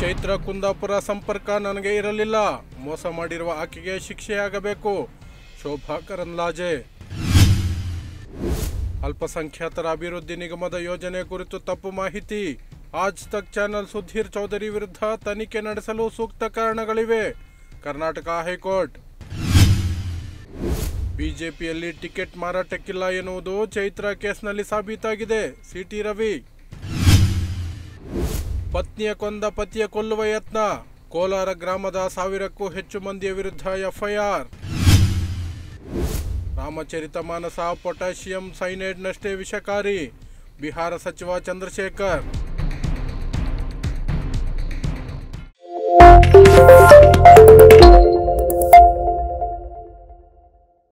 ಚೈತ್ರ ಕುಂದಾಪುರ ಸಂಪರ್ಕ ನನಗೆ ಇರಲಿಲ್ಲ, ಮೋಸ ಮಾಡಿರುವ ಆಕೆಗೆ ಶಿಕ್ಷೆಯಾಗಬೇಕು, ಶೋಭಾ ಕರಂದ್ಲಾಜೆ. ಅಲ್ಪಸಂಖ್ಯಾತರ ಅಭಿವೃದ್ಧಿ ನಿಗಮದ ಯೋಜನೆ ಕುರಿತು ತಪ್ಪು ಮಾಹಿತಿ, ಆಜ್ ತಕ್ ಚಾನೆಲ್ ಸುಧೀರ್ ಚೌಧರಿ ವಿರುದ್ಧ ತನಿಖೆ ನಡೆಸಲು ಸೂಕ್ತ ಕಾರಣಗಳಿವೆ, ಕರ್ನಾಟಕ ಹೈಕೋರ್ಟ್. ಬಿಜೆಪಿಯಲ್ಲಿ ಟಿಕೆಟ್ ಮಾರಾಟಕ್ಕಿಲ್ಲ ಎನ್ನುವುದು ಚೈತ್ರ ಕೇಸ್ನಲ್ಲಿ ಸಾಬೀತಾಗಿದೆ, ಸಿಟಿ ರವಿ. ಪತ್ನಿಯ ಕೊಂದ ಪತಿಯ ಕೊಲ್ಲುವ ಯತ್ನ, ಕೋಲಾರ ಗ್ರಾಮದ 1000ಕ್ಕೂ ಹೆಚ್ಚು ಮಂದಿಯ ವಿರುದ್ಧ ಎಫ್ಐಆರ್. ರಾಮಚರಿತಮಾನಸ ಪೊಟ್ಯಾಷಿಯಂ ಸೈನೈಡ್ನಷ್ಟೇ ವಿಷಕಾರಿ, ಬಿಹಾರ ಸಚಿವ ಚಂದ್ರಶೇಖರ್.